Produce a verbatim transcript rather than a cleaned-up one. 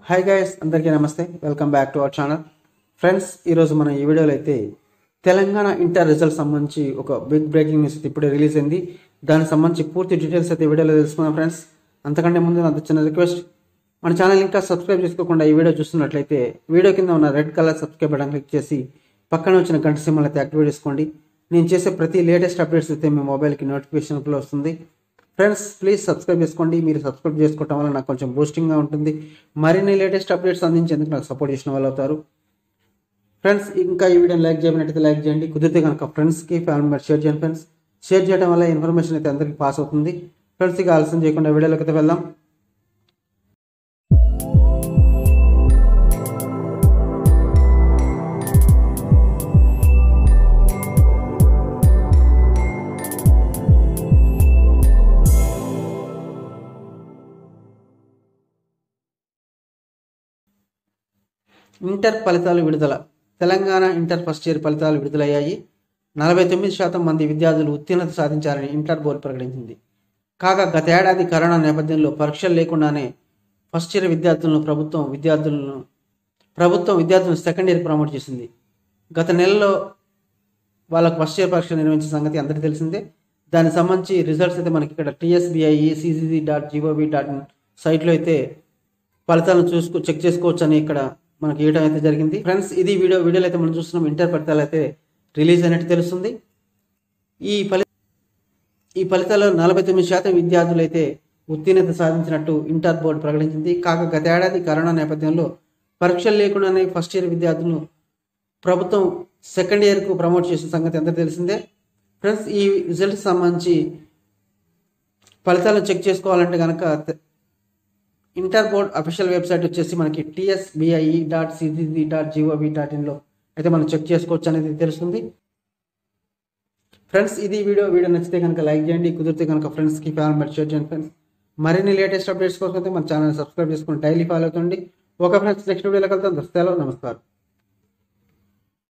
Hi guys, అందరికీ నమస్తే. Welcome back to our channel. Friends, ఈరోజు మనం ఈ వీడియోలో అయితే తెలంగాణ ఇంటర్ రిజల్ట్ సంబంధించి ఒక బిగ్ బ్రేకింగ్ న్యూస్ అయితే ఇప్పుడే రిలీజ్ అయింది. దానికి సంబంధించి పూర్తి డీటెయిల్స్ అయితే వీడియోలో తెలుసుకున్నాం. ఫ్రెండ్స్, అంతకంటే ముందు నాకు చిన్న రిక్వెస్ట్, మన ఛానల్ ఇంకా సబ్స్క్రైబ్ చేసుకోకుండా ఈ వీడియో చూస్తున్నట్లయితే వీడియో కింద ఉన్న red colour subscribe button click చేసి పక్కన వచ్చిన గంట సింబల్ అయితే యాక్టివేట్ చేసుకోండి. నేను చేసే ప్రతి లేటెస్ట్ అప్డేట్స్ అయితే మీ మొబైల్కి నోటిఫికేషన్లో వస్తుంది. ఫ్రెండ్స్, ప్లీజ్ సబ్స్క్రైబ్ చేసుకోండి. మీరు సబ్స్క్రైబ్ చేసుకోవడం వల్ల నాకు కొంచెం బూస్టింగ్గా ఉంటుంది. మరిన్ని లేటెస్ట్ అప్డేట్స్ అందించేందుకు నాకు సపోర్ట్ చేసిన వాళ్ళు అవుతారు. ఫ్రెండ్స్, ఇంకా ఈ వీడియోని లైక్ చేయనట్టయితే లైక్ చేయండి. కుదిరితే కనుక ఫ్రెండ్స్కి ఫ్యామిలీ మెంబర్స్ షేర్ చేయండి. ఫ్రెండ్స్, షేర్ చేయడం వల్ల ఇన్ఫర్మేషన్ అయితే అందరికీ పాస్ అవుతుంది. ఫ్రెండ్స్, ఇక ఆలస్యం చేయకుండా వీడియోలోకి అయితే వెళ్దాం. ఇంటర్ ఫలితాలు విడుదల. తెలంగాణ ఇంటర్ ఫస్ట్ ఇయర్ ఫలితాలు విడుదలయ్యాయి. నలభై తొమ్మిది శాతం మంది విద్యార్థులు ఉత్తీర్ణత సాధించారని ఇంటర్ బోర్డు ప్రకటించింది. కాగా గత ఏడాది కరోనా నేపథ్యంలో పరీక్షలు లేకుండానే ఫస్ట్ ఇయర్ విద్యార్థులను ప్రభుత్వం విద్యార్థులను ప్రభుత్వం విద్యార్థులను సెకండ్ ఇయర్ ప్రమోట్ చేసింది. గత నెలలో వాళ్ళకు ఫస్ట్ ఇయర్ పరీక్ష నిర్వహించిన సంగతి అందరికీ తెలిసిందే. దానికి సంబంధించి రిజల్ట్స్ అయితే మనకి ఇక్కడ TSBIE CCC dot GOV dot in సైట్లో అయితే ఫలితాలను చూసుకో చెక్ చేసుకోవచ్చు అని ఇక్కడ మనకి ఇవ్వడం అయితే జరిగింది. ఫ్రెండ్స్, ఇది వీడియో వీడియోలో అయితే మనం చూస్తున్నాం. ఇంటర్ ఫలితాలు అయితే రిలీజ్ అయినట్టు తెలుస్తుంది. ఈ ఫలి ఈ ఫలితాల్లో నలభై తొమ్మిది శాతం విద్యార్థులు అయితే ఉత్తీర్ణత సాధించినట్టు ఇంటర్ బోర్డు ప్రకటించింది. కాగా గత ఏడాది కరోనా నేపథ్యంలో పరీక్షలు లేకుండానే ఫస్ట్ ఇయర్ విద్యార్థులను ప్రభుత్వం సెకండ్ ఇయర్కు ప్రమోట్ చేసిన సంగతి ఎంత తెలిసిందే. ఫ్రెండ్స్, ఈ రిజల్ట్స్ సంబంధించి ఫలితాలను చెక్ చేసుకోవాలంటే కనుక ఇంటర్ బోర్డ్ అఫీషియల్ వెబ్సైట్ వచ్చేసి మనకి TSBIE dot CCC dot GOV dot ఇన్లో అయితే మనం చెక్ చేసుకోవచ్చు అనేది తెలుస్తుంది. ఫ్రెండ్స్, ఇది వీడియో వీడియో నచ్చితే కనుక లైక్ చేయండి. కుదిరితే కనుక ఫ్రెండ్స్కి ఫ్యామిలీ మెంబర్స్ షేర్ చేయండి. ఫ్రెండ్స్, మరిన్ని లేటెస్ట్ అప్డేట్స్ కోసం అయితే మన ఛానల్ సబ్స్క్రైబ్ చేసుకుని డైలీ ఫాలో అవుతుంది. ఓకే ఫ్రెండ్స్, నెక్స్ట్ వీడియోలో కలుద్దాం. దస్తేలో నమస్కారం.